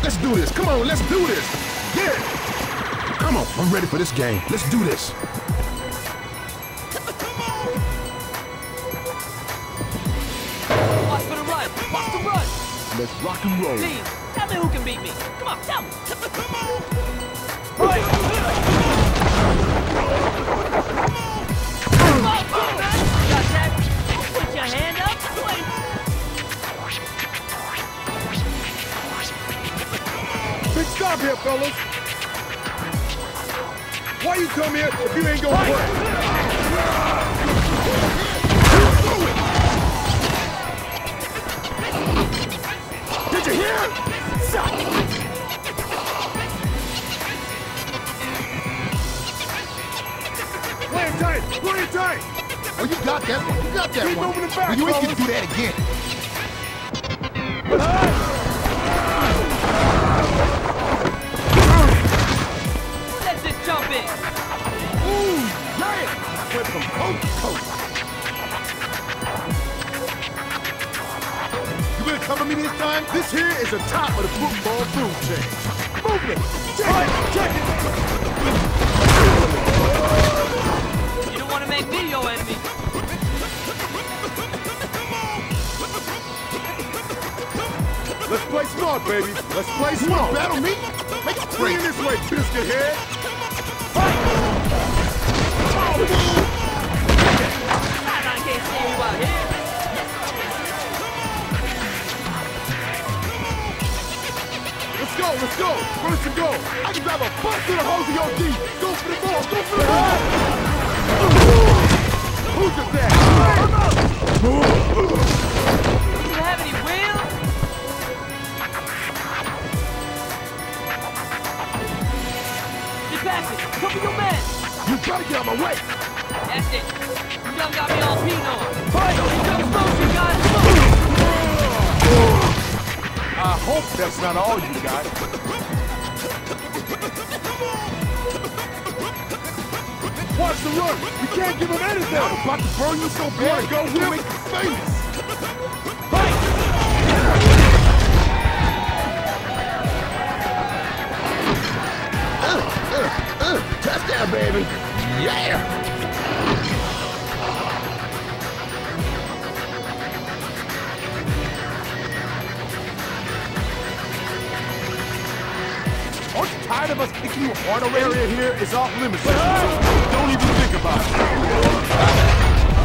Let's do this. Come on, let's do this. Yeah. Come on, I'm ready for this game. Let's do this. Watch for the run. Watch the run. Let's rock and roll. Please, tell me who can beat me. Come on, tell me. Come on. Got that? Put your hand up. Big stop here, fellas. Why you come here if you ain't gonna play? Did you hear? Play it tight! Play it tight! Oh, you got that one. You got that Keep one. moving it back, Well, you ain't fellas. get to do that again. Let's just jump in. Ooh, yeah. Went from coast to coast. You gonna cover me this time? This here is the top of the football food chain. Movement! Check it! You don't want to make me your enemy. Let's play smart, baby. Let's play You wanna smart. battle me? Make it Bring quick. it this way, biscuit head. I can't see you out here. Let's go, let's go. First and goal. I can drive a bus to the hose of your D. Go for the ball, go for the ball. Who's at that? Do you have any wheels? Get back it. Cover your man. You gotta get out of my way. That's it. You done got me all peed on. Fight! Jump motion, guys. I hope that's not all you got. Watch the run. We can't give him anything. I'm about to burn you so bad. Go, you'll Will. make you famous. Touchdown, baby. Yeah. Aren't you tired of us kicking you hard over area here? Is off limits. So don't even think about it.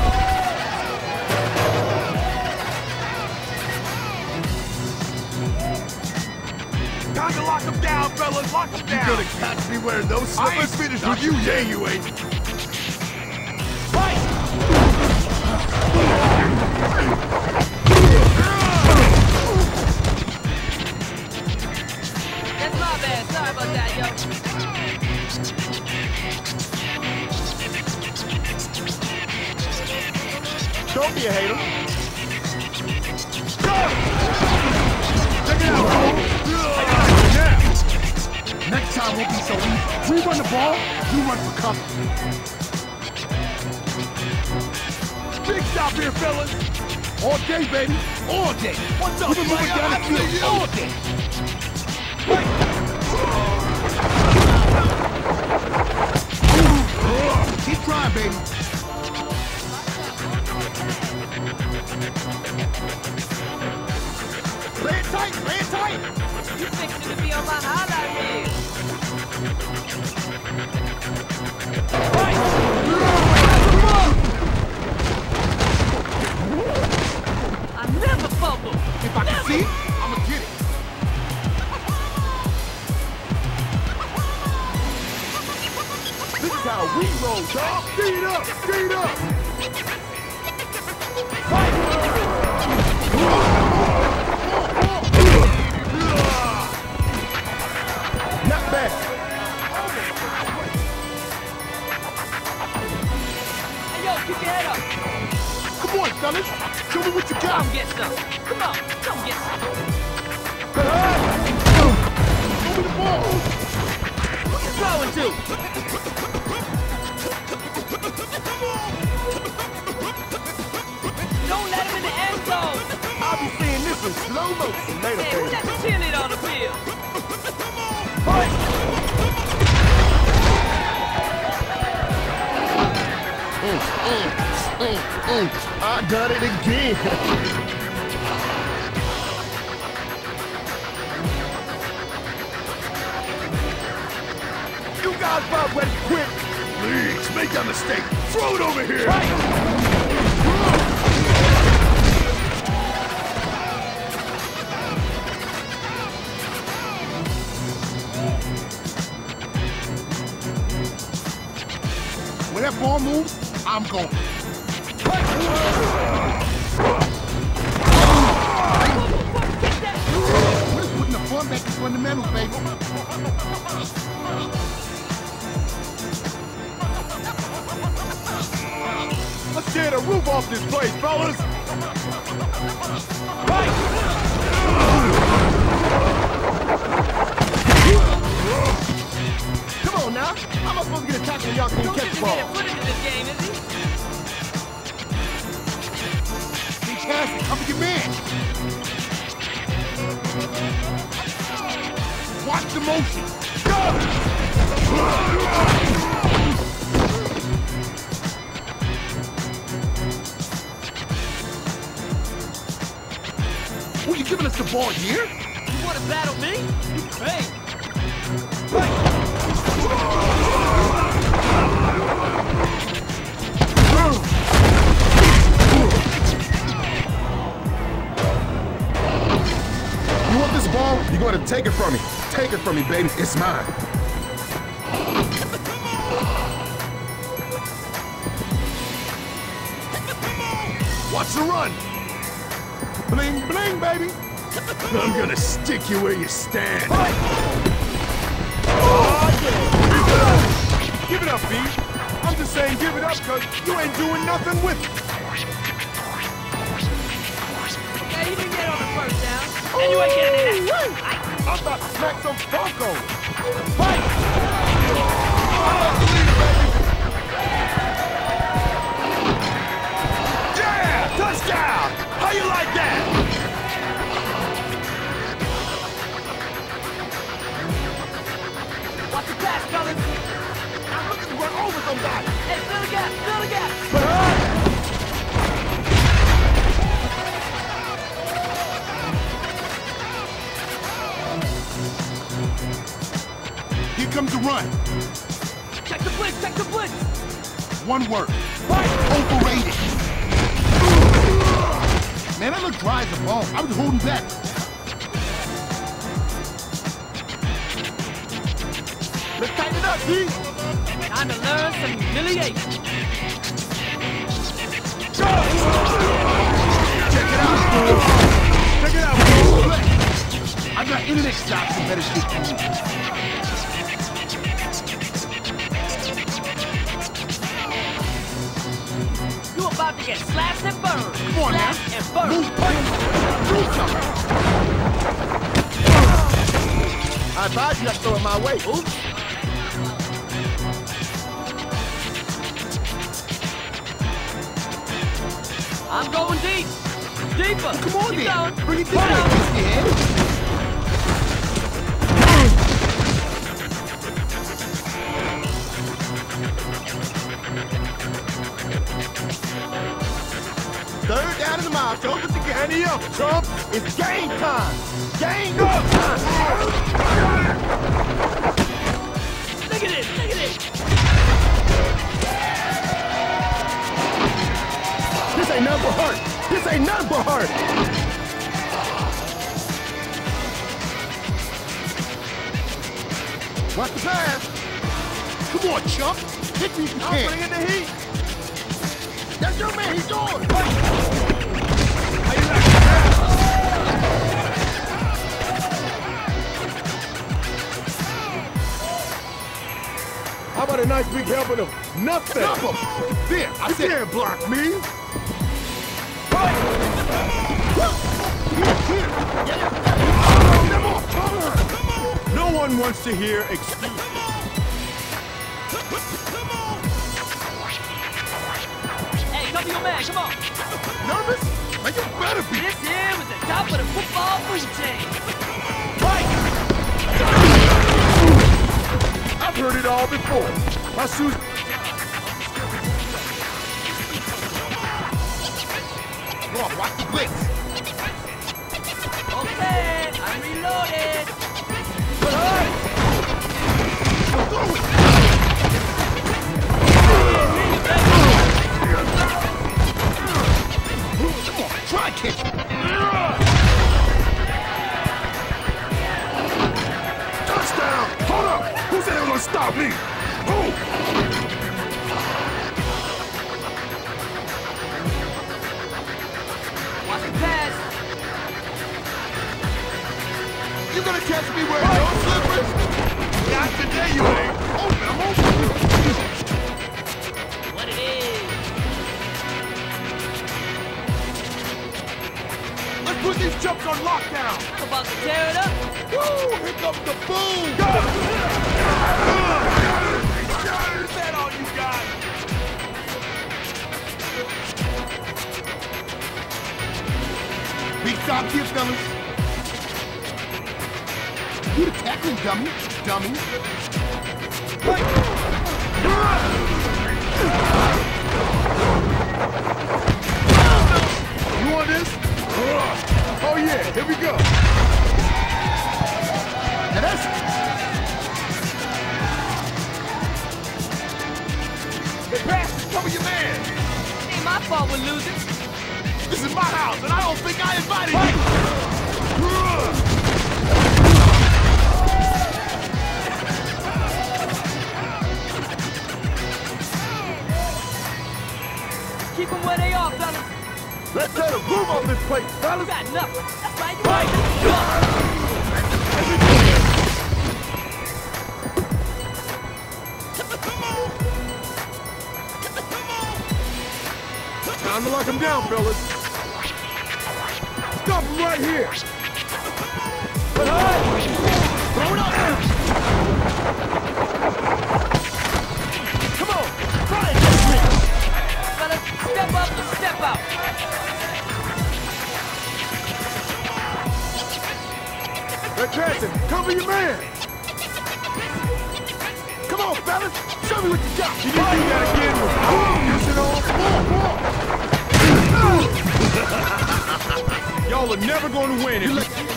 Time to lock them down, fellas. Lock them down. You're gonna catch me wearing those I ain't slippers? finished Not with you today, yet. you ain't. That's my bad. Sorry about that, yo. Don't be a hater. Go! Check it out, Cole. Now. Next time won't be so easy. We run the ball, you run for cover. Big stop here, fellas. All day, baby. All day. What's up, We've been moving player? down I the see field you. all day. Keep trying, baby. Play it tight, play it tight. You fixing to be on my highlight reel. I never fumble. If I can see it, I'ma get it. This is how we roll, dog. Speed up, speed up. Not bad. Hey, yo, keep your head up. Come on, fellas. Show me what you got. Come get some. Come on, come get some. Give me the ball. What you throwing to? Don't let him in the end zone. I'll be seeing this in slow motion later, Hey, who baby. let the cheerleader on the field? I done it again. You guys about ready to quit? Please, make that mistake. Throw it over here. When that ball moves, I'm going. We're just putting the fun back in fundamentals, baby. Let's tear the roof off this place, fellas! Come on now! How am I supposed to get attacked when y'all can't catch the ball? Put into this game, is he? Hey, Chaz, cover your man! Watch the motion! Who you giving us the ball here? You want to battle me? You crazy. You want this ball? You're going to take it from me. Take it from me, baby. It's mine. Watch the run! Bling, bling, baby! I'm going to stick you where you stand. Give it up, B. I'm just saying give it up because you ain't doing nothing with it. Yeah, you didn't get on the first down. And you ain't getting that. I'm about to smack some funk on it. Yeah! Touchdown! How you like that? Watch the pass, fellas. I'm looking to run over somebody. Hey, fill the gap, fill the gap. Here comes the run. Check the blitz, check the blitz. One word. Overrated. Man, that looked dry as a bone. I was holding back. Let's tighten it up, D. Time to learn some humiliation. Check it out. Check it out. I got internet stops and better shit than you. You about to get slashed and burned. Come on now. Slashed and burned. Move, punch. Do something. I advise you not to throw it my way. Oops. I'm going deep. Deeper. Come on, Keep then. going. Bring it Keep down, going. Cristian. Third down in the mile. Show us you can handle up, chump. It's game time. Game up time. Look at this. Look at this. This ain't nothing but heart. This ain't nothing but heart. Watch the pass. Come on, chump. Hit me if you can. I'm bringing the heat. That's your man. He's on. How you like that? How about a nice big helping of nothing? Stop him. There, I said, can't block me. No one wants to hear excuses. Hey, cover your man. Come on. Nervous? Man, you better be. This here was the top of the football food chain. all before. My shoes... Come on, watch the blitz. Okay, I'm reloaded. Come on, try and catch it. Touchdown! Hold up! Who said they were gonna stop me? Who? Watch the pass. You gonna catch me wearing those slippers? Not today, you ain't. Open, I'm open. What it is. Let's put these chumps on lockdown! I'm about to tear it up. Woo! Here comes the boom! Is that all you got? Big stop here, fellas. You the tackling dummy, dummy. You want this? Oh yeah, here we go. Now that's... Hey, pass, cover your man. Ain't my fault we're losing. This is my house, and I don't think I invited you. Keep them where they are, fellas. Let's tear the roof off this place, You fellas. got nothing. That's right. You right. Time to lock him down, fellas. Stop him right here. But throw it up. Come on, try it this way. Fellas, step up and step out. Hey, Jackson, cover your man. Come on, fellas. Show me what you got. You can do that again with it on. Y'all are never going to win it.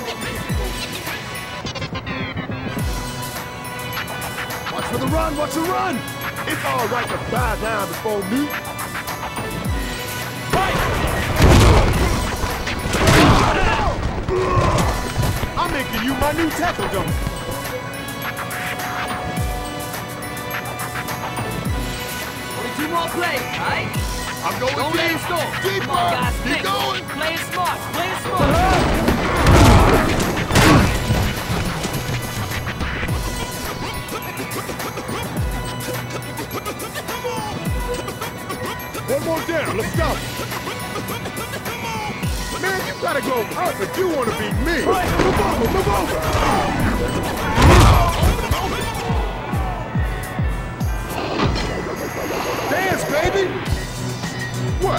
Watch for the run, watch the run. It's all right to bow down before me. I'm making you my new tackle dummy. Only 2 more plays, all right? I'm going Don't let it stall. Deeper. Come on, guys. Keep Think. going. Play it smart. Play it smart. One more down, let's go. Man, you gotta go up if you want to beat me. Right, move over, move over. Dance, baby. What?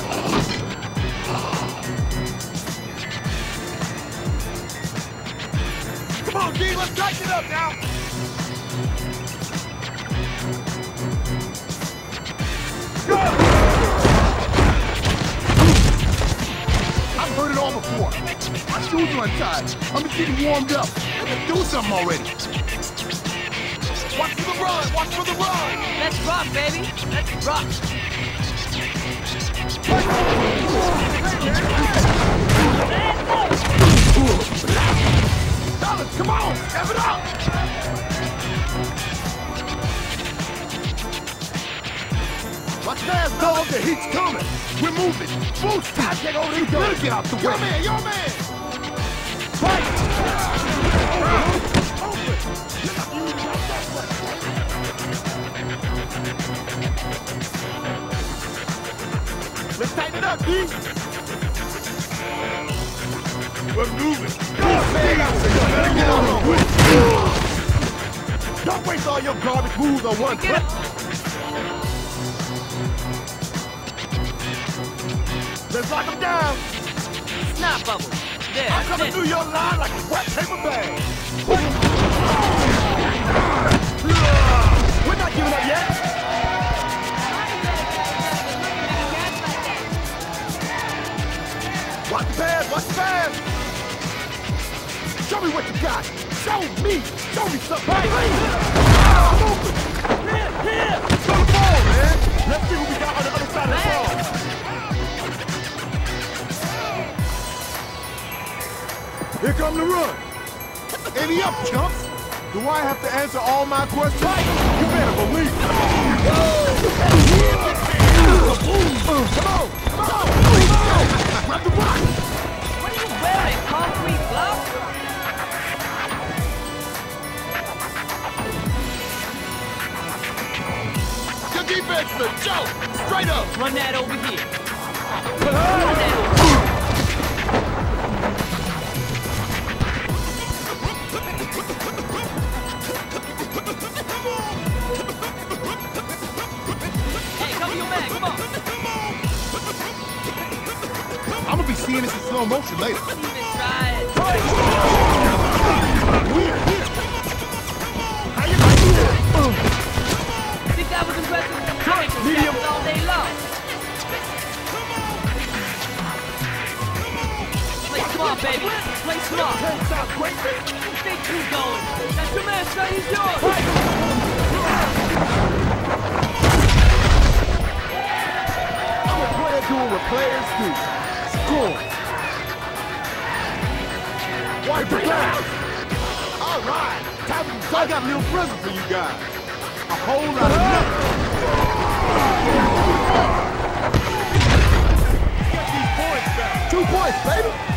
Come on, D, let's tighten it up now. I've heard it all before. My shoes are untied. I'm just getting warmed up. Let's do something already. Watch for the run! Watch for the run! Let's rock, baby. Let's rock. Fellas, come on! Step it up! Watch fast, dog. The heat's coming. We're moving. Boost! I take over these dogs. Get out the way. Your man, your man! Let's tighten it up, D. We're moving. Better get on the way. Don't waste all your garbage moves on one Get clip. up. Let's lock them down. Snap bubble. There. I'm coming that's through your line like a wet paper bag. We're not giving Show me what you got. Show me. Show me something. Right. Here. Throw the ball, man. Let's see what we got on the other side of the ball. Here come the run. Any up, chumps? Do I have to answer all my questions? You better believe it. Come on. Grab the rock. What are you wearing? Concrete gloves? Your defense is a joke. Straight up. Run that over here. Run that over here. I'm gonna be seeing this in slow motion later. Even try it. Here. How you Think that was impressive? Medium. All day long. Play smart, baby. Play smart. Stay true going. That's your man, son. He's yours. I'm a player doing what players do. Score. Wipe the glass. All right. Time to I got a little present for you guys. A whole lot of nothing. Get these points back. 2 points, baby.